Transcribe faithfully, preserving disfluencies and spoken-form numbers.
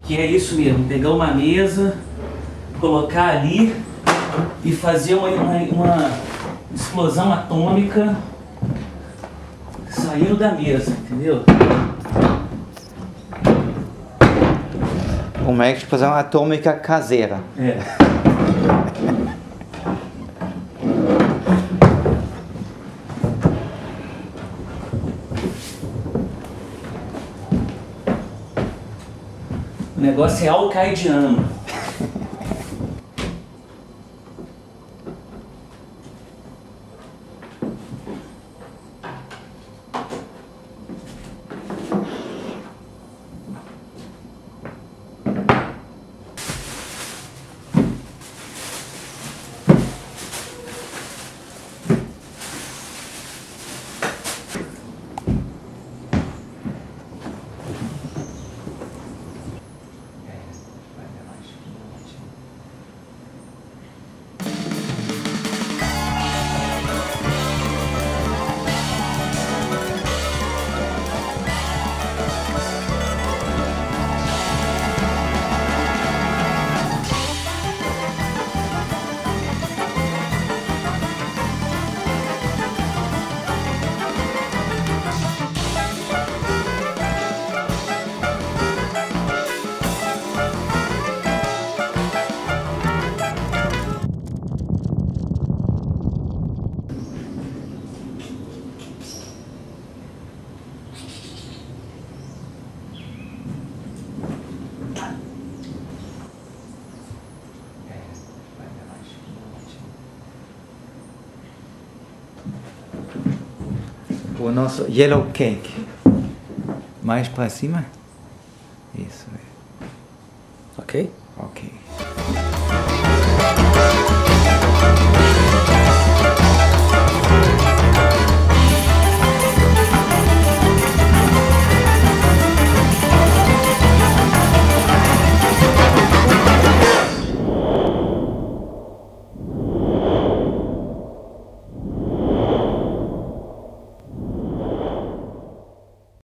Que é isso mesmo, pegar uma mesa, colocar ali e fazer uma, uma, uma explosão atômica saindo da mesa, entendeu? Uma explosão atômica caseira. É. O negócio é al-Qaidiano. O nosso yellow cake. Mais para cima? Isso. Ok? Ok.